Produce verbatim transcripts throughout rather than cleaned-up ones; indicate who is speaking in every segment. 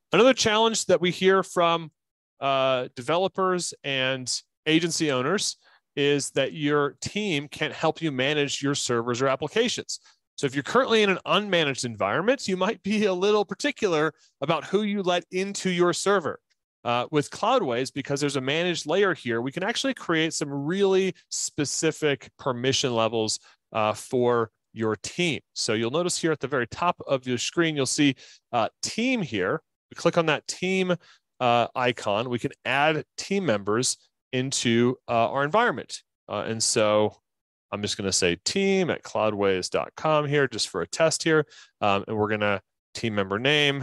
Speaker 1: Another challenge that we hear from uh, developers and agency owners is that your team can't help you manage your servers or applications. So if you're currently in an unmanaged environment, you might be a little particular about who you let into your server. Uh, with Cloudways, because there's a managed layer here, we can actually create some really specific permission levels uh, for your team. So you'll notice here at the very top of your screen, you'll see uh, team here. We click on that team uh, icon. We can add team members into uh, our environment. Uh, and so I'm just going to say team at cloudways dot com here, just for a test here. Um, and we're going to team member name,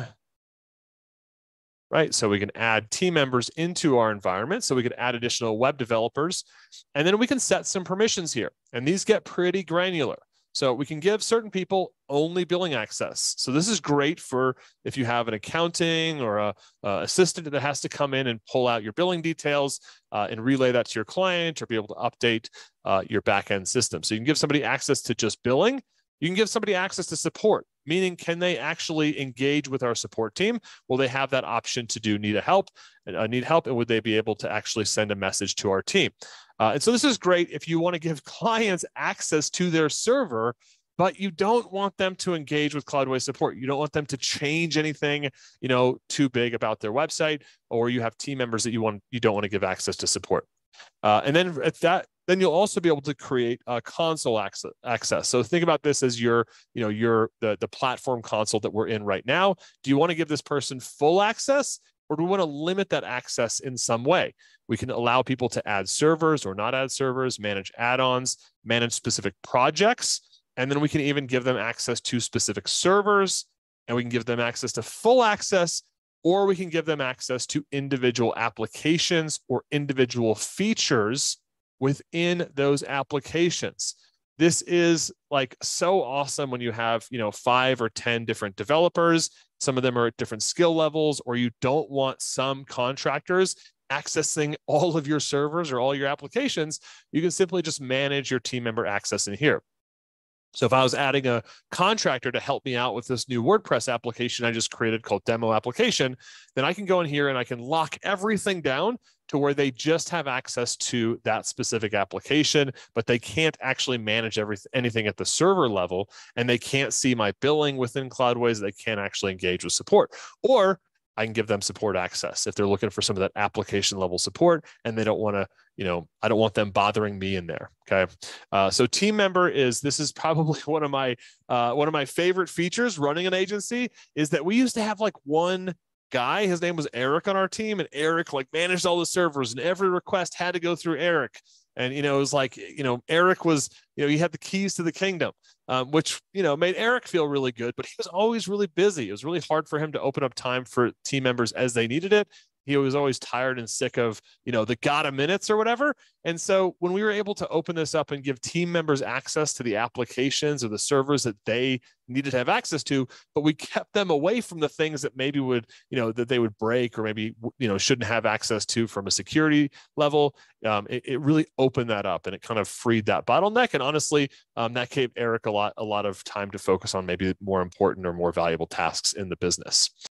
Speaker 1: right? So we can add team members into our environment. So we can add additional web developers, and then we can set some permissions here. And these get pretty granular. So we can give certain people only billing access. So this is great for if you have an accounting or a, a assistant that has to come in and pull out your billing details uh, and relay that to your client, or be able to update uh, your backend system. So you can give somebody access to just billing. You can give somebody access to support, meaning can they actually engage with our support team? Will they have that option to do need a help, uh, need help, and would they be able to actually send a message to our team? Uh, and so this is great if you want to give clients access to their server, but you don't want them to engage with Cloudways support. You don't want them to change anything, you know, too big about their website, or you have team members that you want, you don't want to give access to support. Uh, and then at that, then you'll also be able to create a console access. access. So think about this as your, you know, your the, the platform console that we're in right now. Do you want to give this person full access, or do we want to limit that access in some way? We can allow people to add servers or not add servers, manage add-ons, manage specific projects, and then we can even give them access to specific servers, and we can give them access to full access, or we can give them access to individual applications or individual features within those applications. This is like so awesome when you have, you know, five or ten different developers. Some of them are at different skill levels, or you don't want some contractors accessing all of your servers or all your applications. You can simply just manage your team member access in here. So if I was adding a contractor to help me out with this new WordPress application I just created called Demo Application, then I can go in here and I can lock everything down to where they just have access to that specific application, but they can't actually manage everything, anything at the server level, and they can't see my billing within Cloudways. They can't actually engage with support. Or I can give them support access if they're looking for some of that application level support and they don't want to, you know, I don't want them bothering me in there. Okay. Uh, so team member is, this is probably one of my, uh, one of my favorite features running an agency, is that we used to have like one guy, his name was Eric, on our team, and Eric like managed all the servers, and every request had to go through Eric. And, you know, it was like, you know, Eric was, you know, he had the keys to the kingdom, um, which, you know, made Eric feel really good, but he was always really busy. It was really hard for him to open up time for team members as they needed it. He was always tired and sick of, you know, the gotta minutes or whatever. And so when we were able to open this up and give team members access to the applications or the servers that they needed to have access to, but we kept them away from the things that maybe would, you know, that they would break or maybe, you know, shouldn't have access to from a security level, um, it, it really opened that up, and it kind of freed that bottleneck. And honestly, um, that gave Eric a lot, a lot of time to focus on maybe more important or more valuable tasks in the business.